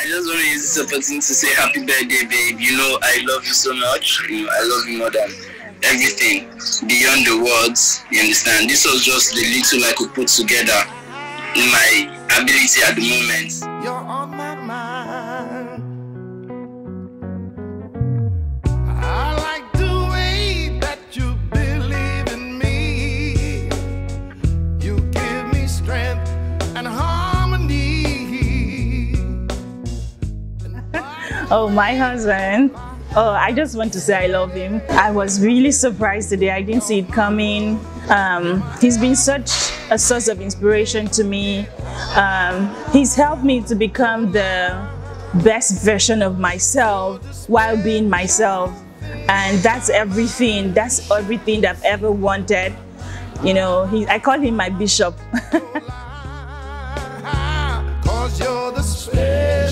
I just want to use this opportunity to say happy birthday, babe. You know, I love you so much. You know, I love you more than everything, beyond the words. You understand? This was just the little I could put together in my ability at the moment. You're on my mind. I like the way that you believe in me. You give me strength and harmony. Oh, my husband. Oh, I just want to say I love him. I was really surprised today. I didn't see it coming. He's been such a source of inspiration to me. He's helped me to become the best version of myself while being myself. And that's everything. That's everything that I've ever wanted. You know, I call him my bishop. 'Cause you're the